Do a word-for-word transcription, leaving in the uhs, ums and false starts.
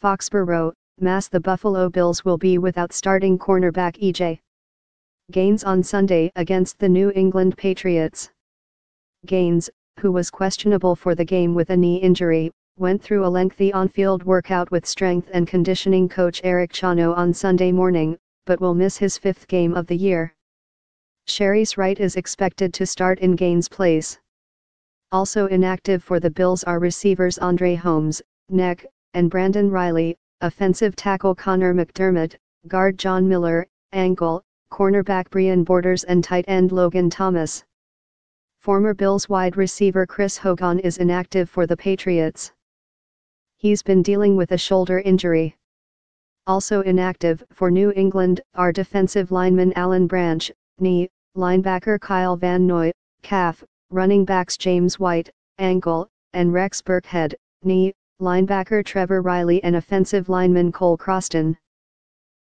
Foxborough, Mass. The Buffalo Bills will be without starting cornerback E J Gaines on Sunday against the New England Patriots. Gaines, who was questionable for the game with a knee injury, went through a lengthy on-field workout with strength and conditioning coach Eric Chano on Sunday morning, but will miss his fifth game of the year. Sharice Wright is expected to start in Gaines' place. Also inactive for the Bills are receivers Andre Holmes, neck, and Brandon Riley, offensive tackle Connor McDermott, guard John Miller, ankle, cornerback Brian Borders and tight end Logan Thomas. Former Bills wide receiver Chris Hogan is inactive for the Patriots. He's been dealing with a shoulder injury. Also inactive for New England are defensive lineman Alan Branch, knee, linebacker Kyle Van Noy, calf, running backs James White, ankle, and Rex Burkhead, knee, linebacker Trevor Riley and offensive lineman Cole Croston.